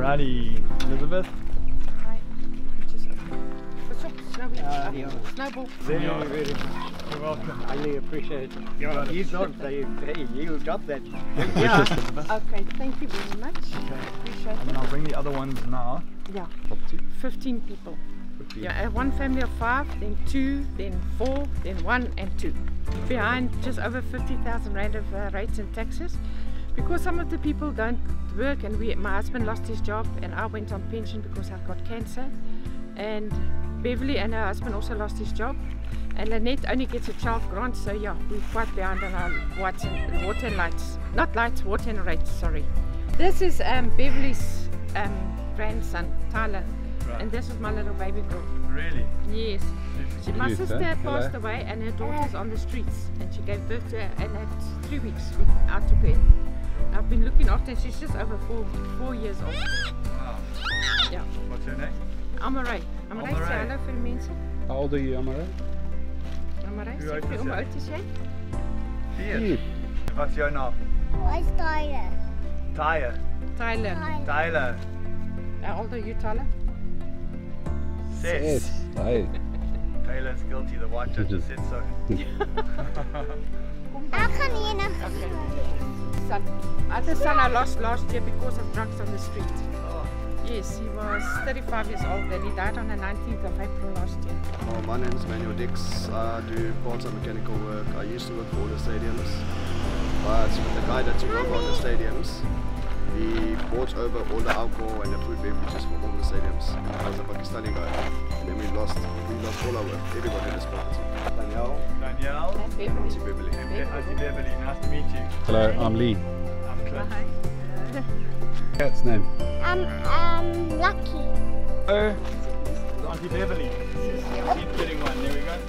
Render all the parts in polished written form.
Howdy, Elizabeth. Hi. What's up, Snowy? Snowball. Very much. You're welcome. Highly appreciate it. You're welcome. You don't say, hey, you got that. Yeah. Elizabeth. Okay, thank you very much. Appreciate And then it. I'll bring the other ones now. Yeah, 15 people. Yeah, one family of 5, then 2, then 4, then 1 and 2. Behind just over 50,000 rand of rates and taxes. Because some of the people don't work, and my husband lost his job and I went on pension because I got cancer. And Beverly and her husband also lost his job. And Lynette only gets a child grant, so yeah, we're quite behind on our water and lights. Not lights, water and rates, sorry. This is Beverly's grandson, Tyler. Right. And this is my little baby girl. Really? Yes. My Cute, sister huh? passed Hello. away and her daughter's on the streets, and she gave birth to her, and at 3 weeks I took her in. I've been looking after her. She's just over 4 years old. Wow. Yeah. What's her name? Amaray. Amaray, Amaray. say hello vir die mense. How old are you, Amara? Amaray, Hoe sê oud vir is hoe jy? oud is jy? 4. What's your naam? What's Tyler? Tyler. Tyler. Tyler. How old are you, Tyler? 6. Hi. Taylor's guilty, the white judge just said so. Ek gaan hier na Okay. Son. Other son I lost last year because of drugs on the street. Oh, Yes, he was 35 years old and he died on the 19th of April last year. Well, my name is Manuel Dix. I do parts of mechanical work. I used to work for all the stadiums, but the guy that took over all the stadiums, he bought over all the alcohol and the food beverages for all the stadiums. He was a Pakistani guy, and then we lost all our work. Everybody in this property. Danielle, Danielle. And Beverly. Auntie Beverly. Auntie Beverly, nice to meet you. Hello, I'm Lee. I'm Clint. Hi. Cat's name? Lucky. Oh, Auntie Beverly. Keep getting one. There we go.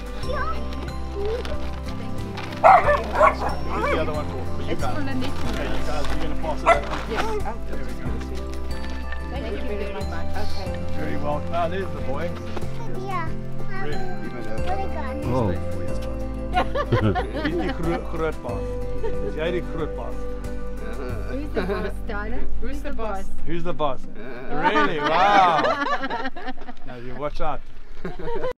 Who's the other one for? For you It's for guys. Lynette. Okay, you guys, you're going to pass it over. Yes. Oh, There we go. thank you very much. Okay. Very well. Ah, there's the boy. Yeah. Really? Even though What I got? Oh. stayed 4 years back. He's die groot baas. Is jy die groot baas? Who's the boss, Tyler? Who's the boss? Who's the boss? Really? Wow. Now you watch out.